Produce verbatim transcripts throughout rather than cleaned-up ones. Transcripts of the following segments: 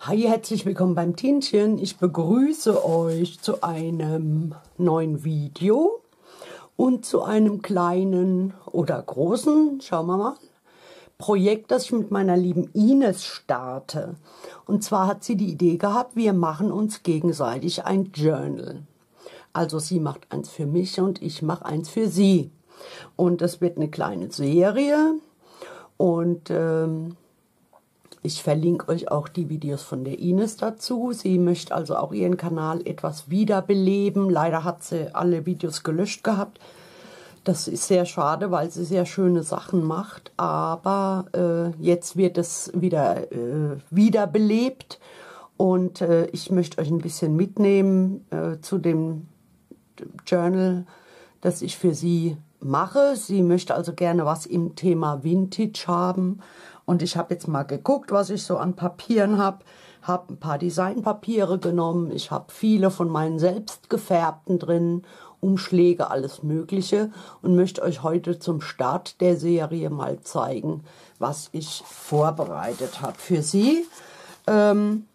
Hi, herzlich willkommen beim Tinchen. Ich begrüße euch zu einem neuen Video und zu einem kleinen oder großen, schauen wir mal, Projekt, das ich mit meiner lieben Ines starte. Und zwar hat sie die Idee gehabt, wir machen uns gegenseitig ein Journal. Also sie macht eins für mich und ich mache eins für sie. Und das wird eine kleine Serie und ähm, ich verlinke euch auch die Videos von der Ines dazu. Sie möchte also auch ihren Kanal etwas wiederbeleben. Leider hat sie alle Videos gelöscht gehabt. Das ist sehr schade, weil sie sehr schöne Sachen macht. Aber äh, jetzt wird es wieder äh, wiederbelebt. Und äh, ich möchte euch ein bisschen mitnehmen äh, zu dem Journal, das ich für sie mache. Sie möchte also gerne was im Thema Vintage haben. Und ich habe jetzt mal geguckt, was ich so an Papieren habe. Habe ein paar Designpapiere genommen. Ich habe viele von meinen selbst gefärbten drin, Umschläge, alles Mögliche. Und möchte euch heute zum Start der Serie mal zeigen, was ich vorbereitet habe für sie. Ähm,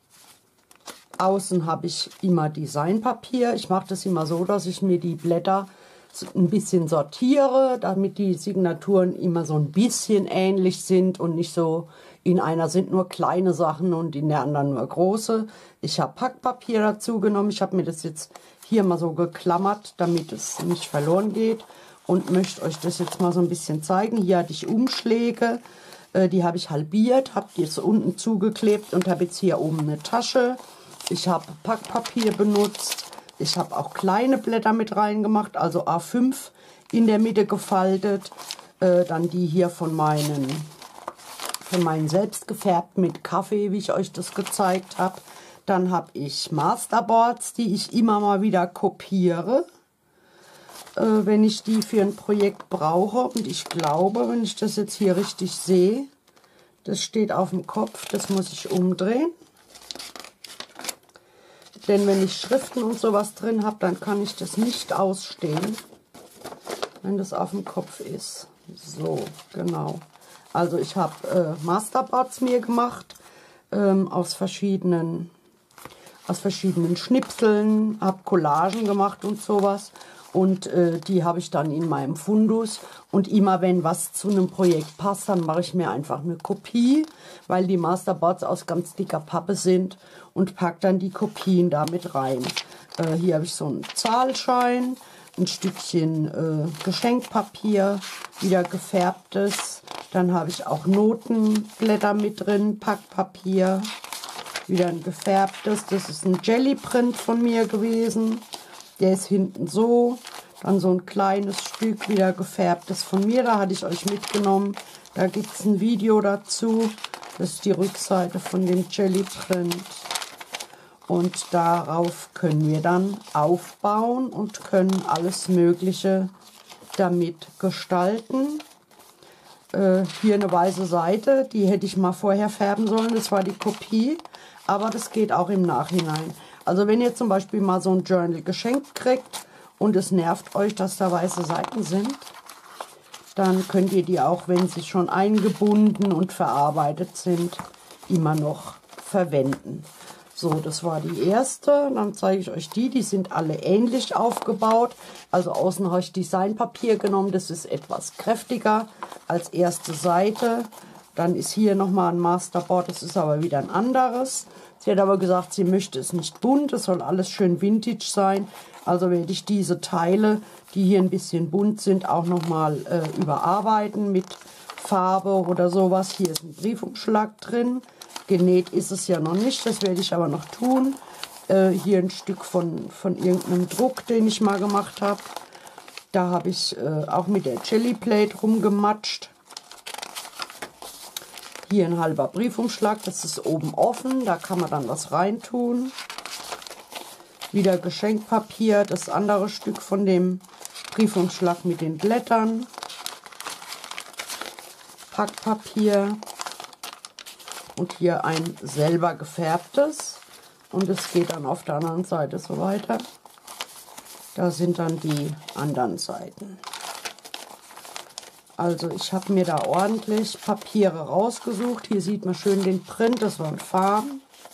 außen habe ich immer Designpapier. Ich mache das immer so, dass ich mir die Blätter ein bisschen sortiere, damit die Signaturen immer so ein bisschen ähnlich sind und nicht so, in einer sind nur kleine Sachen und in der anderen nur große. Ich habe Packpapier dazu genommen. Ich habe mir das jetzt hier mal so geklammert, damit es nicht verloren geht und möchte euch das jetzt mal so ein bisschen zeigen. Hier hatte ich Umschläge, äh, die habe ich halbiert, habe die jetzt unten zugeklebt und habe jetzt hier oben eine Tasche. Ich habe Packpapier benutzt. Ich habe auch kleine Blätter mit reingemacht, also A fünf in der Mitte gefaltet. Äh, dann die hier von meinen, von meinen selbst gefärbt mit Kaffee, wie ich euch das gezeigt habe. Dann habe ich Masterboards, die ich immer mal wieder kopiere, äh, wenn ich die für ein Projekt brauche. Und ich glaube, wenn ich das jetzt hier richtig sehe, das steht auf dem Kopf, das muss ich umdrehen. Denn wenn ich Schriften und sowas drin habe, dann kann ich das nicht ausstehen, wenn das auf dem Kopf ist. So, genau. Also ich habe äh, Masterboards mir gemacht, ähm, aus verschiedenen, aus verschiedenen Schnipseln, habe Collagen gemacht und sowas. Und äh, die habe ich dann in meinem Fundus. Und immer wenn was zu einem Projekt passt, dann mache ich mir einfach eine Kopie, weil die Masterboards aus ganz dicker Pappe sind und packe dann die Kopien damit rein. Äh, hier habe ich so einen Zahlschein, ein Stückchen äh, Geschenkpapier, wieder gefärbtes. Dann habe ich auch Notenblätter mit drin, Packpapier, wieder ein gefärbtes. Das ist ein Jellyprint von mir gewesen. Der ist hinten so, dann so ein kleines Stück wieder gefärbtes von mir, da hatte ich euch mitgenommen. Da gibt es ein Video dazu, das ist die Rückseite von dem Jellyprint. Und darauf können wir dann aufbauen und können alles Mögliche damit gestalten. Äh, hier eine weiße Seite, die hätte ich mal vorher färben sollen, das war die Kopie, aber das geht auch im Nachhinein. Also wenn ihr zum Beispiel mal so ein Journal geschenkt kriegt und es nervt euch, dass da weiße Seiten sind, dann könnt ihr die auch, wenn sie schon eingebunden und verarbeitet sind, immer noch verwenden. So, das war die erste. Dann zeige ich euch die. Die sind alle ähnlich aufgebaut. Also außen habe ich Designpapier genommen. Das ist etwas kräftiger als erste Seite. Dann ist hier nochmal ein Masterboard. Das ist aber wieder ein anderes. Sie hat aber gesagt, sie möchte es nicht bunt, es soll alles schön vintage sein. Also werde ich diese Teile, die hier ein bisschen bunt sind, auch nochmal äh, überarbeiten mit Farbe oder sowas. Hier ist ein Briefumschlag drin. Genäht ist es ja noch nicht, das werde ich aber noch tun. Äh, hier ein Stück von, von irgendeinem Druck, den ich mal gemacht habe. Da habe ich äh, auch mit der Jellyplate rumgematscht. Hier ein halber Briefumschlag, das ist oben offen, da kann man dann was reintun. Wieder Geschenkpapier, das andere Stück von dem Briefumschlag mit den Blättern. Packpapier und hier ein selber gefärbtes. Und es geht dann auf der anderen Seite so weiter. Da sind dann die anderen Seiten. Also ich habe mir da ordentlich Papiere rausgesucht. Hier sieht man schön den Print, das waren Farben.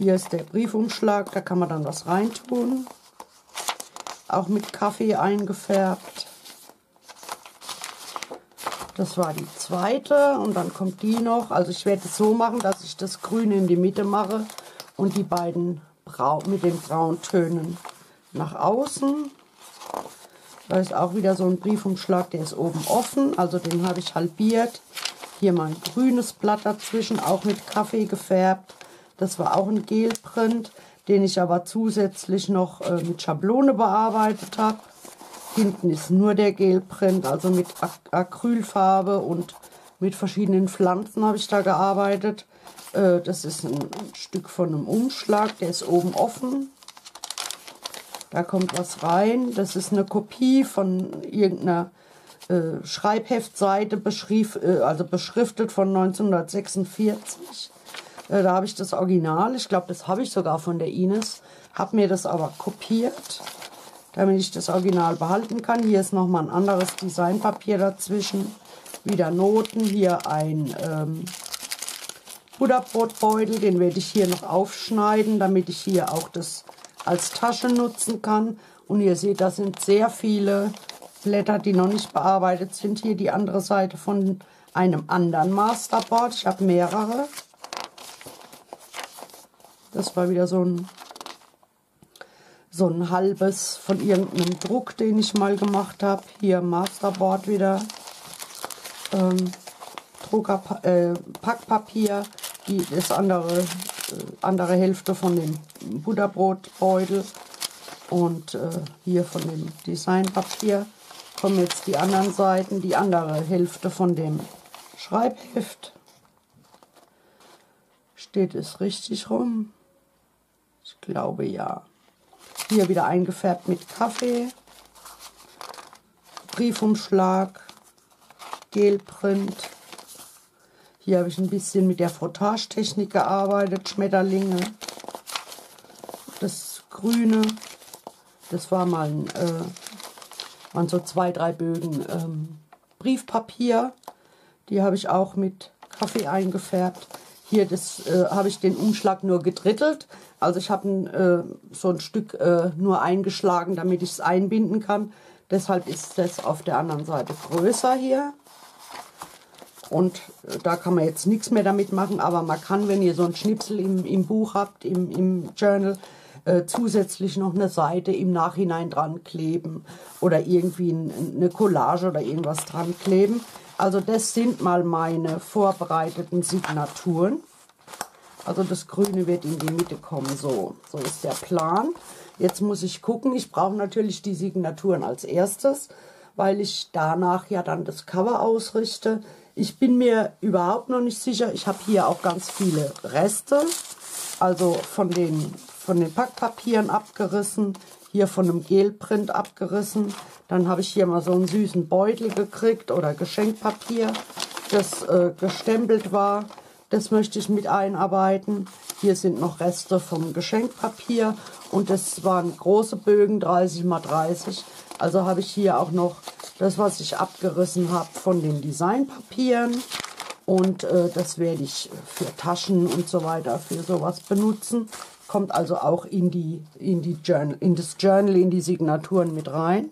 Hier ist der Briefumschlag, da kann man dann was reintun. Auch mit Kaffee eingefärbt. Das war die zweite und dann kommt die noch. Also ich werde es so machen, dass ich das Grüne in die Mitte mache und die beiden Braun, mit den Brauntönen nach außen. Da ist auch wieder so ein Briefumschlag, der ist oben offen, also den habe ich halbiert. Hier mal ein grünes Blatt dazwischen, auch mit Kaffee gefärbt. Das war auch ein Gelprint, den ich aber zusätzlich noch äh, mit Schablone bearbeitet habe. Hinten ist nur der Gelprint, also mit Acrylfarbe und mit verschiedenen Pflanzen habe ich da gearbeitet. Äh, das ist ein, ein Stück von einem Umschlag, der ist oben offen. Da kommt was rein. Das ist eine Kopie von irgendeiner äh, Schreibheftseite, beschrieb, äh, also beschriftet von neunzehnhundertsechsundvierzig. Äh, da habe ich das Original, ich glaube, das habe ich sogar von der Ines, habe mir das aber kopiert, damit ich das Original behalten kann. Hier ist nochmal ein anderes Designpapier dazwischen. Wieder Noten. Hier ein ähm, Butterbrotbeutel, den werde ich hier noch aufschneiden, damit ich hier auch das als Tasche nutzen kann. Und ihr seht, da sind sehr viele Blätter, die noch nicht bearbeitet sind. Hier die andere Seite von einem anderen Masterboard. Ich habe mehrere. Das war wieder so ein, so ein halbes von irgendeinem Druck, den ich mal gemacht habe. Hier Masterboard wieder. Ähm, Drucker, äh, Packpapier. Die, das andere, äh, andere Hälfte von dem Butterbrotbeutel. Und äh, hier von dem Designpapier kommen jetzt die anderen Seiten. Die andere Hälfte von dem Schreibheft. Steht es richtig rum? Ich glaube ja. Hier wieder eingefärbt mit Kaffee. Briefumschlag. Gelprint. Hier habe ich ein bisschen mit der Frottage-Technik gearbeitet. Schmetterlinge. Das Grüne. Das war mal ein, äh, waren so zwei, drei Bögen ähm, Briefpapier. Die habe ich auch mit Kaffee eingefärbt. Hier das, äh, habe ich den Umschlag nur gedrittelt. Also ich habe äh, so ein Stück äh, nur eingeschlagen, damit ich es einbinden kann. Deshalb ist das auf der anderen Seite größer hier. Und äh, da kann man jetzt nichts mehr damit machen. Aber man kann, wenn ihr so ein Schnipsel im, im Buch habt, im, im Journal, äh, zusätzlich noch eine Seite im Nachhinein dran kleben. Oder irgendwie ein, eine Collage oder irgendwas dran kleben. Also das sind mal meine vorbereiteten Signaturen. Also das Grüne wird in die Mitte kommen. So, so ist der Plan. Jetzt muss ich gucken. Ich brauche natürlich die Signaturen als erstes, weil ich danach ja dann das Cover ausrichte. Ich bin mir überhaupt noch nicht sicher. Ich habe hier auch ganz viele Reste. Also von den, von den Packpapieren abgerissen. Hier von einem Gelprint abgerissen. Dann habe ich hier mal so einen süßen Beutel gekriegt oder Geschenkpapier, das äh, gestempelt war. Das möchte ich mit einarbeiten. Hier sind noch Reste vom Geschenkpapier und das waren große Bögen, dreißig mal dreißig. Also habe ich hier auch noch das, was ich abgerissen habe von den Designpapieren. Und äh, das werde ich für Taschen und so weiter, für sowas benutzen. Kommt also auch in, die, in, die Journal, in das Journal, in die Signaturen mit rein.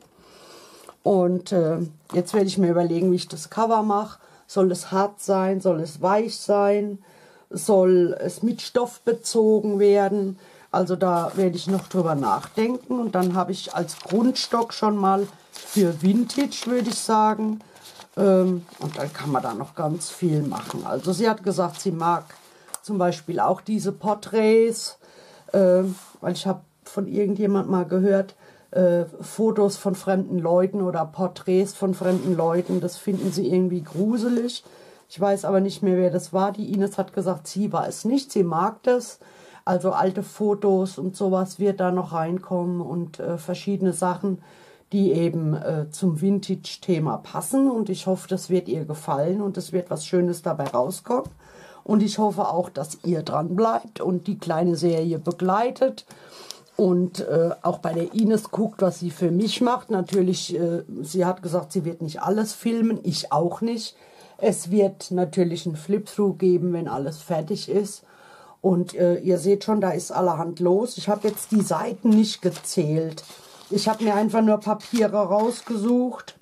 Und äh, jetzt werde ich mir überlegen, wie ich das Cover mache. Soll es hart sein? Soll es weich sein? Soll es mit Stoff bezogen werden? Also da werde ich noch drüber nachdenken. Und dann habe ich als Grundstock schon mal für Vintage, würde ich sagen. Ähm, und dann kann man da noch ganz viel machen. Also sie hat gesagt, sie mag zum Beispiel auch diese Porträts. Äh, weil ich habe von irgendjemand mal gehört, Äh, Fotos von fremden Leuten oder Porträts von fremden Leuten, das finden sie irgendwie gruselig. Ich weiß aber nicht mehr, wer das war. Die Ines hat gesagt, sie war es nicht, sie mag das. Also alte Fotos und sowas wird da noch reinkommen und äh, verschiedene Sachen, die eben äh, zum Vintage-Thema passen. Und ich hoffe, das wird ihr gefallen und es wird was Schönes dabei rauskommen. Und ich hoffe auch, dass ihr dran bleibt und die kleine Serie begleitet. Und äh, auch bei der Ines guckt, was sie für mich macht. Natürlich, äh, sie hat gesagt, sie wird nicht alles filmen, ich auch nicht. Es wird natürlich ein Flip-Through geben, wenn alles fertig ist. Und äh, ihr seht schon, da ist allerhand los. Ich habe jetzt die Seiten nicht gezählt. Ich habe mir einfach nur Papiere rausgesucht,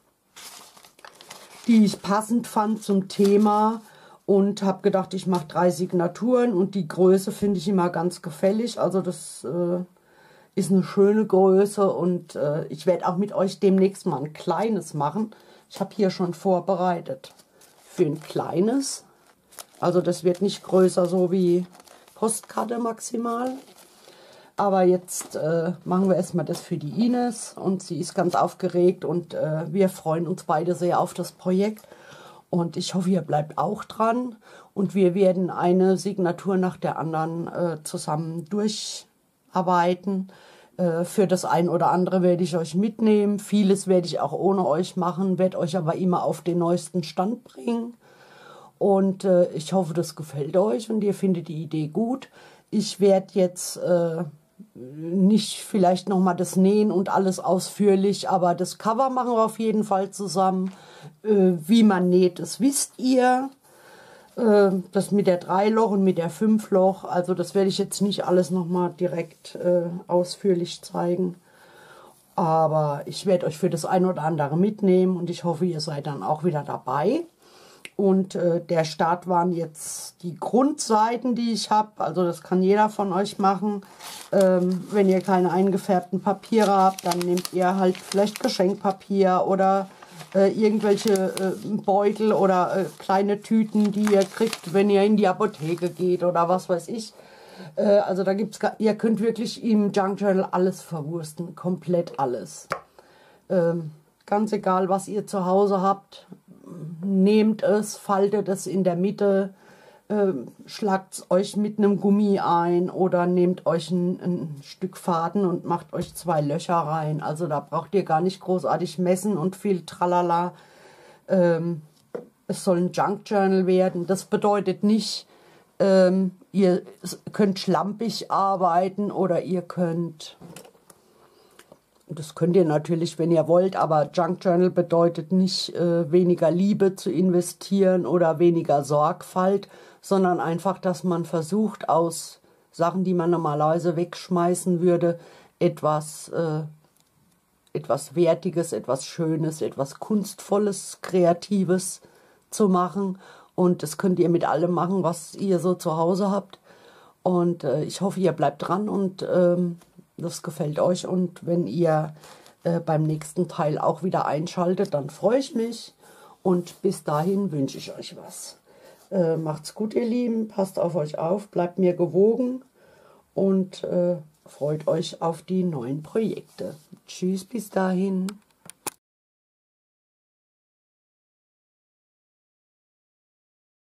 die ich passend fand zum Thema. Und habe gedacht, ich mache drei Signaturen. Und die Größe finde ich immer ganz gefällig. Also das äh, ist eine schöne Größe. Und äh, ich werde auch mit euch demnächst mal ein kleines machen. Ich habe hier schon vorbereitet für ein kleines. Also das wird nicht größer so wie Postkarte maximal. Aber jetzt äh, machen wir erstmal das für die Ines und sie ist ganz aufgeregt und äh, wir freuen uns beide sehr auf das Projekt. Und ich hoffe, ihr bleibt auch dran und wir werden eine Signatur nach der anderen äh, zusammen durcharbeiten. Äh, für das ein oder andere werde ich euch mitnehmen. Vieles werde ich auch ohne euch machen, werde euch aber immer auf den neuesten Stand bringen. Und äh, ich hoffe, das gefällt euch und ihr findet die Idee gut. Ich werde jetzt äh, nicht vielleicht nochmal das Nähen und alles ausführlich, aber das Cover machen wir auf jeden Fall zusammen. Äh, wie man näht, das wisst ihr. Äh, das mit der drei Loch und mit der fünf Loch. Also das werde ich jetzt nicht alles nochmal direkt äh, ausführlich zeigen. Aber ich werde euch für das ein oder andere mitnehmen und ich hoffe, ihr seid dann auch wieder dabei. Und äh, der Start waren jetzt die Grundseiten, die ich habe. Also das kann jeder von euch machen. Ähm, wenn ihr keine eingefärbten Papiere habt, dann nehmt ihr halt vielleicht Geschenkpapier oder äh, irgendwelche äh, Beutel oder äh, kleine Tüten, die ihr kriegt, wenn ihr in die Apotheke geht oder was weiß ich. Äh, also da gibt's, ihr könnt wirklich im Junk Journal alles verwursten, komplett alles. Ähm, ganz egal, was ihr zu Hause habt. Nehmt es, faltet es in der Mitte, äh, schlagt es euch mit einem Gummi ein oder nehmt euch ein, ein Stück Faden und macht euch zwei Löcher rein. Also da braucht ihr gar nicht großartig messen und viel Tralala. Ähm, es soll ein Junk Journal werden. Das bedeutet nicht, ähm, ihr könnt schlampig arbeiten oder ihr könnt... Das könnt ihr natürlich, wenn ihr wollt, aber Junk Journal bedeutet nicht äh, weniger Liebe zu investieren oder weniger Sorgfalt, sondern einfach, dass man versucht, aus Sachen, die man normalerweise wegschmeißen würde, etwas, äh, etwas Wertiges, etwas Schönes, etwas Kunstvolles, Kreatives zu machen. Und das könnt ihr mit allem machen, was ihr so zu Hause habt. Und äh, ich hoffe, ihr bleibt dran und ähm, das gefällt euch. Und wenn ihr äh, beim nächsten Teil auch wieder einschaltet, dann freue ich mich. Und bis dahin wünsche ich euch was. Äh, macht's gut, ihr Lieben. Passt auf euch auf. Bleibt mir gewogen. Und äh, freut euch auf die neuen Projekte. Tschüss, bis dahin.